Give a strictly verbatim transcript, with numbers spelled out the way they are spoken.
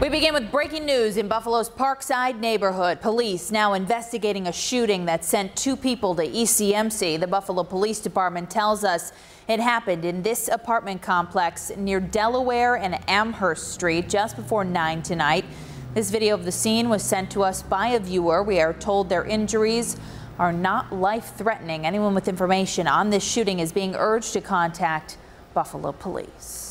We begin with breaking news in Buffalo's Parkside neighborhood. Police now investigating a shooting that sent two people to E C M C. The Buffalo Police Department tells us it happened in this apartment complex near Delaware and Amherst Street just before nine tonight. This video of the scene was sent to us by a viewer. We are told their injuries are not life-threatening. Anyone with information on this shooting is being urged to contact Buffalo Police.